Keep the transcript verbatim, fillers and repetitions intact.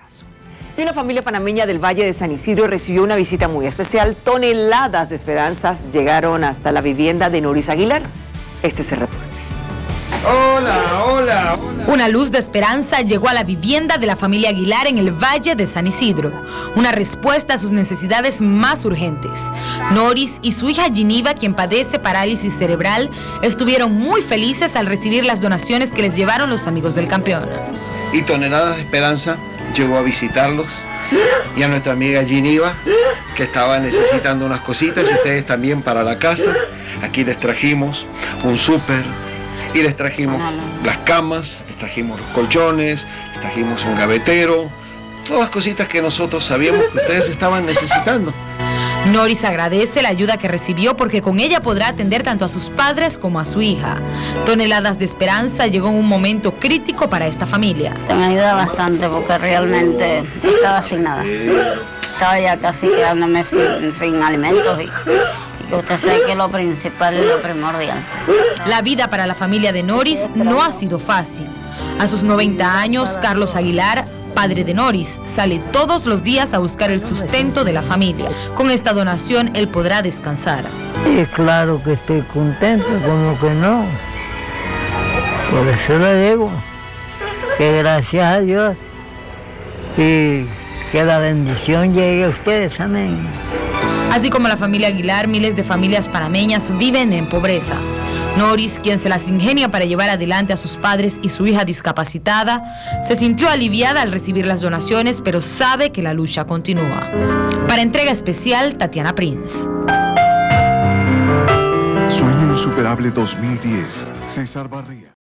abrazo. Y una familia panameña del Valle de San Isidro recibió una visita muy especial. Toneladas de esperanzas llegaron hasta la vivienda de Noris Aguilar. Este es el reporte. Hola, hola, hola. Una luz de esperanza llegó a la vivienda de la familia Aguilar en el Valle de San Isidro. Una respuesta a sus necesidades más urgentes. Noris y su hija Giniva, quien padece parálisis cerebral, estuvieron muy felices al recibir las donaciones que les llevaron los amigos del campeón. Y Toneladas de Esperanza llegó a visitarlos, y a nuestra amiga Giniva, que estaba necesitando unas cositas, y ustedes también para la casa. Aquí les trajimos un súper, y les trajimos las camas, les trajimos los colchones, les trajimos un gavetero, todas cositas que nosotros sabíamos que ustedes estaban necesitando. Noris agradece la ayuda que recibió porque con ella podrá atender tanto a sus padres como a su hija. Toneladas de Esperanza llegó en un momento crítico para esta familia. Me ayuda bastante porque realmente estaba sin nada. Estaba ya casi quedándome sin, sin alimentos y, y que usted sabe que lo principal y lo primordial. La vida para la familia de Noris no ha sido fácil. A sus noventa años, Carlos Aguilar, padre de Noris, sale todos los días a buscar el sustento de la familia. Con esta donación, él podrá descansar. Sí, claro que estoy contento, como que no. Por eso le digo que gracias a Dios y que la bendición llegue a ustedes, amén. Así como la familia Aguilar, miles de familias panameñas viven en pobreza. Noris, quien se las ingenia para llevar adelante a sus padres y su hija discapacitada, se sintió aliviada al recibir las donaciones, pero sabe que la lucha continúa. Para entrega especial, Tatiana Prince. Sueño Insuperable dos mil diez, César Barría.